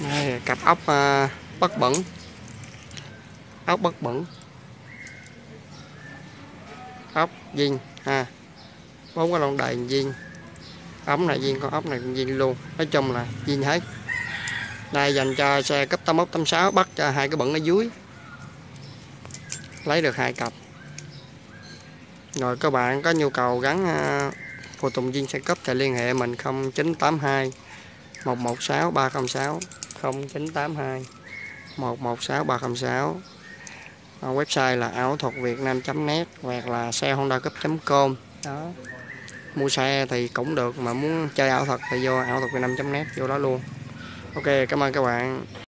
Đây, cặp ốc bất bẩn, ốc bất bẩn, ốc viên ha, 4 cái lon đầy viên, ống này viên, con ốc này viên luôn, nói chung là viên hết. Đây dành cho xe cấp 81 86, bắt cho 2 cái bẩn ở dưới, lấy được 2 cặp. Rồi các bạn có nhu cầu gắn phụ tùng viên xe cấp thì liên hệ mình 0982 116 306, 0982 116 306. Website là aothuậtvietnam.net hoặc là xe honda cup.com đó. Mua xe thì cũng được, mà muốn chơi ảo thuật thì vô aothuậtvietnam.net, vô đó luôn. Ok, cảm ơn các bạn.